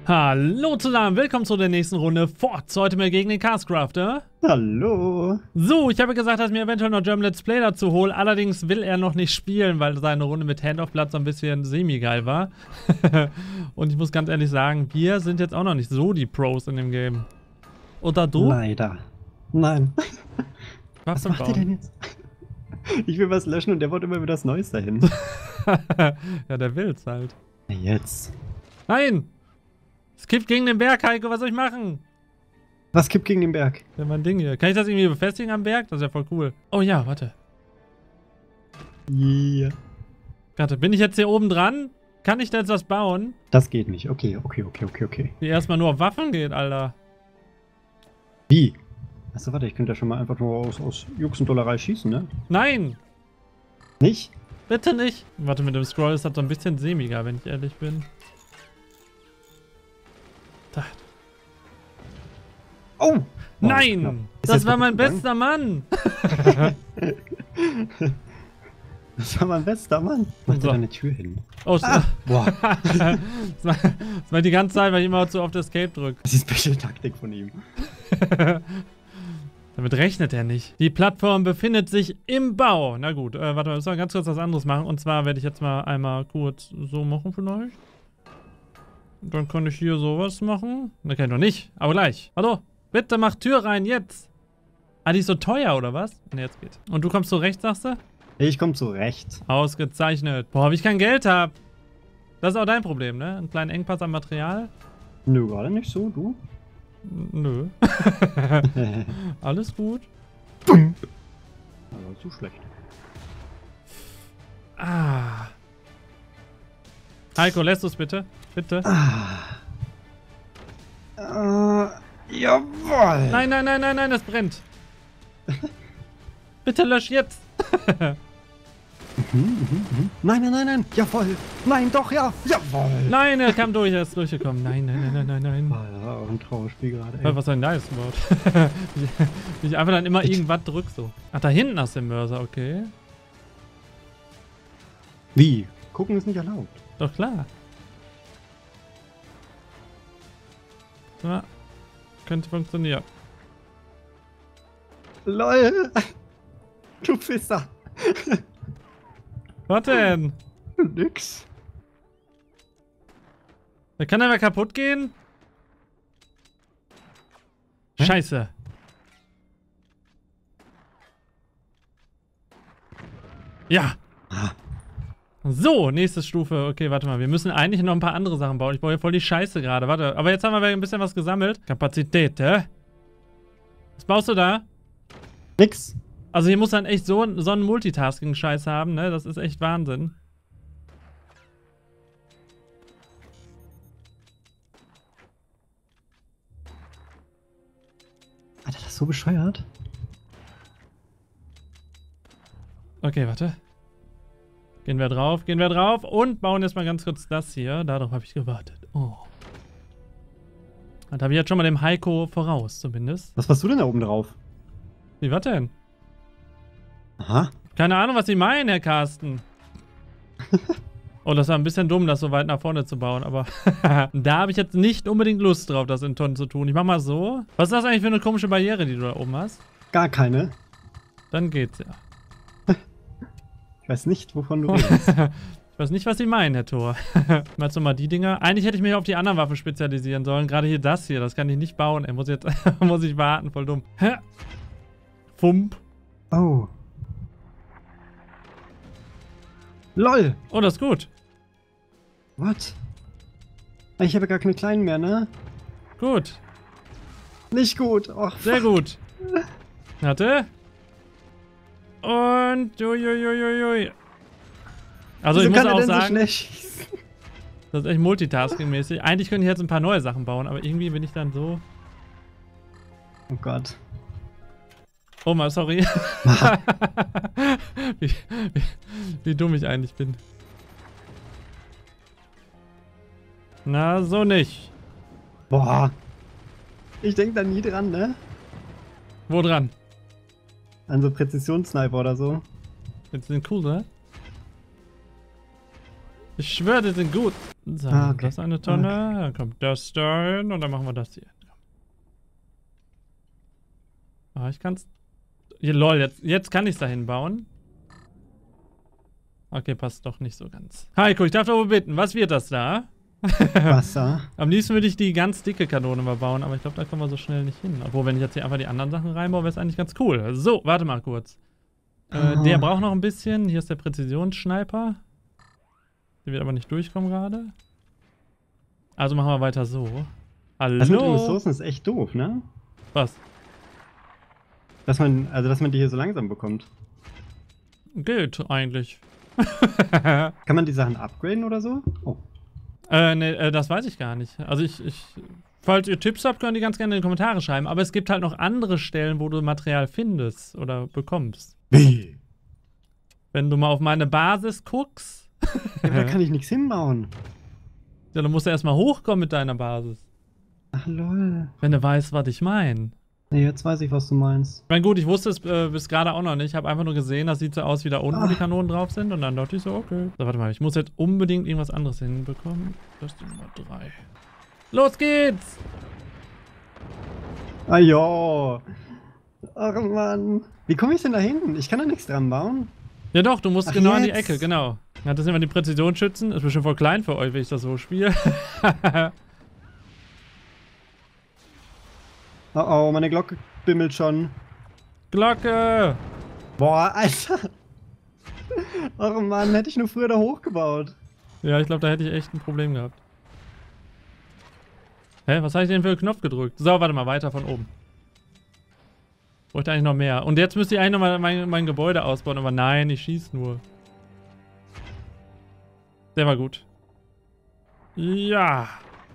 Hallo zusammen, willkommen zu der nächsten Runde Forts. Heute mal gegen den Castcrafter. Hallo. So, ich habe gesagt, dass ich mir eventuell noch German Let's Play dazu hole. Allerdings will er noch nicht spielen, weil seine Runde mit Hand of Blood so ein bisschen semi-geil war. Und ich muss ganz ehrlich sagen, wir sind jetzt auch noch nicht so die Pros in dem Game. Oder du? Leider. Nein. Was macht ihr denn jetzt? Ich will was löschen und der wollte immer wieder das Neues dahin. Ja, der will's halt. Na jetzt. Nein! Es kippt gegen den Berg, Heiko, was soll ich machen? Was kippt gegen den Berg? Ja, mein Ding hier. Kann ich das irgendwie befestigen am Berg? Das ist ja voll cool. Oh ja, warte. Yeah. Warte, bin ich jetzt hier oben dran? Kann ich da jetzt was bauen? Das geht nicht. Okay. Die erstmal nur auf Waffen geht, Alter. Wie? Achso, warte, ich könnte ja schon mal einfach nur aus Jux und Dollerei schießen, ne? Nein! Nicht? Bitte nicht! Warte, mit dem Scroll ist das so ein bisschen semiger, wenn ich ehrlich bin. Da. Oh! Nein! Knapp. Das war mein bester Mann! Das war mein bester Mann. Mach So. dir da eine Tür hin. Oh, Boah. das war die ganze Zeit, weil ich immer zu oft Escape drücke. Das ist die Special-Taktik von ihm. Damit rechnet er nicht. Die Plattform befindet sich im Bau. Na gut, warte mal, müssen wir ganz kurz was anderes machen. Und zwar werde ich jetzt mal einmal kurz so machen vielleicht. Dann kann ich hier sowas machen. Ne, kann ich noch nicht, aber gleich. Hallo, bitte mach Tür rein, jetzt. Ah, die ist so teuer, oder was? Ne, jetzt geht. Und du kommst zurecht, sagst du? Ich komm zurecht. Ausgezeichnet. Boah, wie ich kein Geld habe. Das ist auch dein Problem, ne? Einen kleinen Engpass am Material? Nö, gerade nicht so, du? Nö. Alles gut. Also zu schlecht. Ah. Heiko, lässt du es bitte? Bitte? Jawoll! Nein, nein, nein, nein, nein, es brennt. Bitte lösch jetzt. Nein, nein, nein, nein! Jawoll! Nein, doch, ja! Jawoll! Nein, er kam durch, er ist durchgekommen. Nein, nein, nein, nein, nein, nein. Ja, auch ein Trauerspiel gerade, ey. Was soll denn da jetzt überhaupt? Wie ich einfach dann immer irgendwas drück so. Ach, da hinten hast du den Mörser, okay. Wie? Gucken ist nicht erlaubt. Doch klar. So, könnte funktionieren. LOL! Du Pisser! Was denn? Nix. Da kann einfach kaputt gehen? Hä? Scheiße. Ja. Ah. So, nächste Stufe. Okay, warte mal. Wir müssen eigentlich noch ein paar andere Sachen bauen. Ich baue hier voll die Scheiße gerade. Warte, aber jetzt haben wir ein bisschen was gesammelt. Kapazität, Was baust du da? Nix. Also hier muss dann echt so einen Multitasking-Scheiß haben, ne? Das ist echt Wahnsinn. Alter, das ist so bescheuert. Okay, warte. Gehen wir drauf und bauen jetzt mal ganz kurz das hier. Darauf habe ich gewartet. Oh. Das habe ich jetzt schon mal dem Heiko voraus, zumindest. Was warst du denn da oben drauf? Wie, was denn? Aha. Keine Ahnung, was Sie meinen, Herr Carsten. Oh, das war ein bisschen dumm, das so weit nach vorne zu bauen, aber da habe ich jetzt nicht unbedingt Lust drauf, das in Tonnen zu tun. Ich mach mal so. Was ist das eigentlich für eine komische Barriere, die du da oben hast? Gar keine. Dann geht's ja. Ich weiß nicht, wovon du redest. Ich weiß nicht, was Sie meinen, Herr Thor. Malst du mal die Dinger? Eigentlich hätte ich mich auf die anderen Waffen spezialisieren sollen. Gerade hier das hier, das kann ich nicht bauen. Ey, muss ich warten, voll dumm. Fump. Oh. LOL! Oh, das ist gut. What? Ich habe gar keine kleinen mehr, ne? Gut. Nicht gut. Och, Sehr gut. Warte. Und uiuiuiui. Also ich muss auch sagen, so schießen? das ist echt Multitasking-mäßig. Eigentlich könnte ich jetzt ein paar neue Sachen bauen, aber irgendwie bin ich dann so... Oh Gott. Oh mal, sorry. wie dumm ich eigentlich bin. Na, so nicht. Boah. Ich denke da nie dran, ne? Wo dran? An so Präzisionssniper oder so. Jetzt sind cool, ne? Ich schwöre, die sind gut. So, okay. das ist eine Tonne. Okay. Dann kommt das da hin und dann machen wir das hier. Ah, ich kann's. Hier, lol, jetzt kann ich's da hinbauen. Okay, passt doch nicht so ganz. Heiko, ich darf doch bitten, was wird das da? Wasser. Am liebsten würde ich die ganz dicke Kanone mal bauen, aber ich glaube, da kommen wir so schnell nicht hin. Obwohl, wenn ich jetzt hier einfach die anderen Sachen reinbaue, wäre es eigentlich ganz cool. So, warte mal kurz. Der braucht noch ein bisschen. Hier ist der Präzisionssniper. Der wird aber nicht durchkommen gerade. Also machen wir weiter so. Hallo? Das mit den Ressourcen ist echt doof, ne? Was? Dass man die hier so langsam bekommt. Geht eigentlich. Kann man die Sachen upgraden oder so? Oh. Nee, das weiß ich gar nicht. Also falls ihr Tipps habt, könnt ihr ganz gerne in die Kommentare schreiben. Aber es gibt halt noch andere Stellen, wo du Material findest oder bekommst. Wie? Wenn du mal auf meine Basis guckst. Ja, da kann ich nichts hinbauen. Ja, dann musst du erstmal hochkommen mit deiner Basis. Ach lol. Wenn du weißt, was ich meine. Nee, jetzt weiß ich, was du meinst. Ich meine, gut, ich wusste es bis gerade auch noch nicht. Ich habe einfach nur gesehen, das sieht so aus wie da unten, wo die Kanonen drauf sind. Und dann dachte ich so, okay. So, warte mal, ich muss jetzt unbedingt irgendwas anderes hinbekommen. Das ist die Nummer 3. Los geht's! Ah ja. Ach Mann. Wie komme ich denn da hin? Ich kann da nichts dran bauen. Ja doch, du musst Ach, genau an die jetzt? Ecke, genau. Ja, das sind immer die Präzisionsschützen. Ist bestimmt voll klein für euch, wenn ich das so spiele. Oh oh, meine Glocke bimmelt schon. Glocke! Boah, Alter. Oh Mann, hätte ich nur früher da hochgebaut. Ja, ich glaube, da hätte ich echt ein Problem gehabt. Hä, was habe ich denn für einen Knopf gedrückt? So, warte mal, weiter von oben. Bräuchte eigentlich noch mehr. Und jetzt müsste ich eigentlich noch mal mein Gebäude ausbauen, aber nein, ich schieße nur. Der war gut. Ja.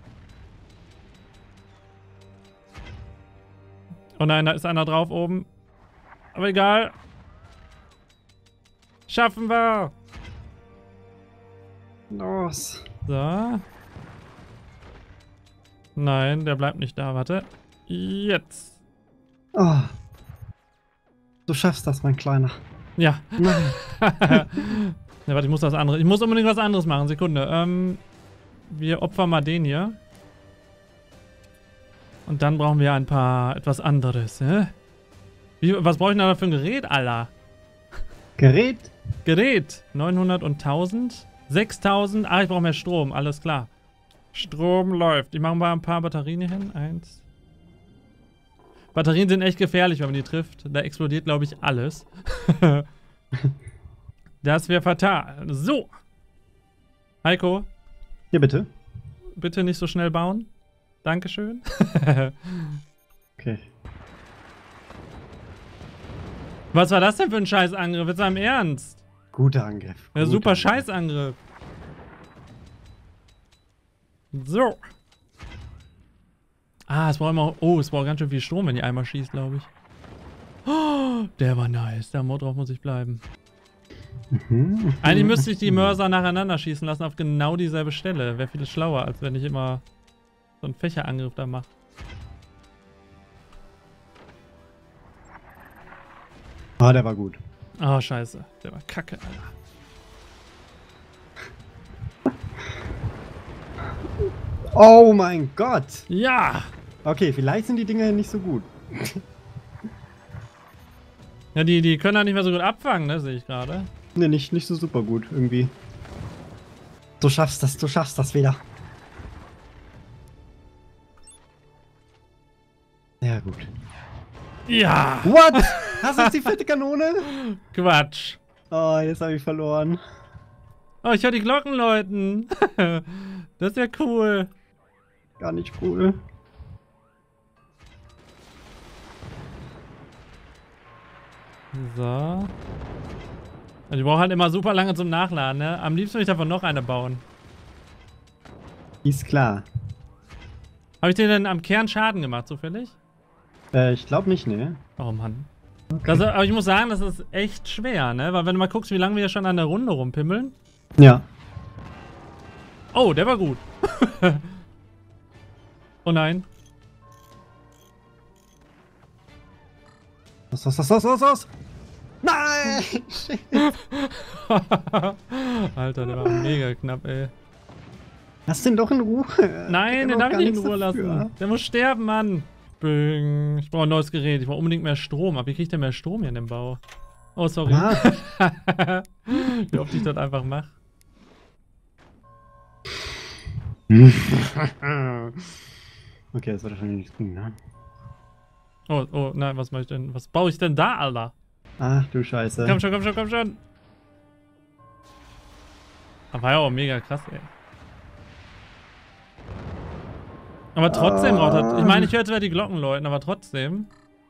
Oh nein, da ist einer drauf oben. Aber egal. Schaffen wir. Los. So. Nein, der bleibt nicht da. Warte. Jetzt. Oh. Du schaffst das, mein Kleiner. Ja. Nein. Ja, warte, ich muss das andere. Ich muss unbedingt was anderes machen. Sekunde. Wir opfern mal den hier. Und dann brauchen wir etwas anderes, ne? Was brauche ich denn da für ein Gerät, Alter? Gerät? Gerät. 900 und 1000. 6000. Ah, ich brauche mehr Strom. Alles klar. Strom läuft. Ich mache mal ein paar Batterien hier hin. 1. Batterien sind echt gefährlich, wenn man die trifft. Da explodiert, glaube ich, alles. Das wäre fatal. So. Heiko. Ja, bitte. Bitte nicht so schnell bauen. Dankeschön. Okay. Was war das denn für ein Scheißangriff? Jetzt mal im Ernst. Guter Angriff. Ja, super Scheißangriff. So. Ah, es braucht immer. Oh, es braucht ganz schön viel Strom, wenn die einmal schießt, glaube ich. Oh, der war nice. Drauf muss ich bleiben. Eigentlich müsste ich die Mörser nacheinander schießen lassen auf genau dieselbe Stelle. Wäre viel schlauer, als wenn ich immer so einen Fächerangriff da mache. Ah, der war gut. Oh, scheiße. Der war kacke, Alter. Oh mein Gott. Ja! Okay, vielleicht sind die Dinger nicht so gut. Ja, die können halt nicht mehr so gut abfangen, ne? Sehe ich gerade. Ne, nicht so super gut irgendwie. Du schaffst das wieder. Sehr gut. Ja! What? Hast du jetzt die fette Kanone? Quatsch. Oh, jetzt habe ich verloren. Oh, ich höre die Glocken läuten. Das ist ja cool. Gar nicht cool. So. Die brauchen halt immer super lange zum Nachladen, ne? Am liebsten würde ich davon noch eine bauen. Ist klar. Habe ich dir denn am Kern Schaden gemacht, zufällig? Ich glaube nicht, ne? Oh Mann. Okay. Aber ich muss sagen, das ist echt schwer, ne? Weil wenn du mal guckst, wie lange wir schon an der Runde rumpimmeln. Ja. Oh, der war gut. Oh nein. Was? Nein! Shit. Alter, der war mega knapp, ey. Lass den doch in Ruhe. Nein, den darf ich nicht in Ruhe lassen. Der muss sterben, Mann. Bing. Ich brauche ein neues Gerät. Ich brauche unbedingt mehr Strom. Aber wie kriegt der mehr Strom hier in dem Bau? Oh, sorry. Wie oft ich das einfach mache. Okay, das wird wahrscheinlich nichts bringen, ne? Oh, nein, was mache ich denn? Was baue ich denn da, Alter? Ach du Scheiße. Komm schon, komm schon, komm schon. Das war ja auch mega krass, ey. Aber trotzdem braucht das. Ich meine, ich höre zwar die Glocken läuten, aber trotzdem.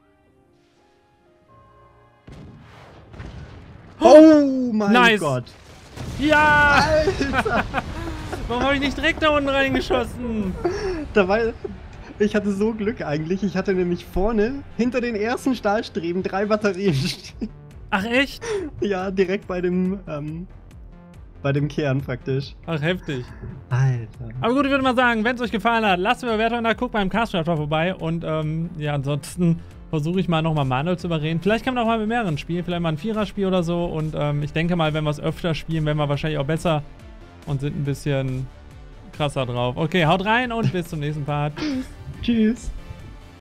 Oh mein Gott. Ja! Alter! Warum habe ich nicht direkt da unten reingeschossen? Ich hatte so Glück eigentlich. Ich hatte nämlich vorne, hinter den ersten Stahlstreben, 3 Batterien stehen. Ach echt? Ja, direkt bei dem Kern praktisch. Ach, heftig. Alter. Aber gut, ich würde mal sagen, wenn es euch gefallen hat, lasst mir eine Bewertung da, guckt beim Castcrafter vorbei. Und ja, ansonsten versuche ich mal nochmal Manuel zu überreden. Vielleicht kann man auch mal mit mehreren spielen, vielleicht mal ein Viererspiel oder so. Und ich denke mal, wenn wir es öfter spielen, werden wir wahrscheinlich auch besser und sind ein bisschen krasser drauf. Okay, haut rein und bis zum nächsten Part. Tschüss. Tschüss.